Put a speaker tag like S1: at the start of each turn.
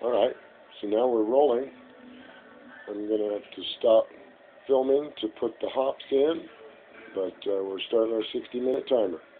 S1: Alright, so now we're rolling. I'm going to have to stop filming to put the hops in, but we're starting our 60-minute timer.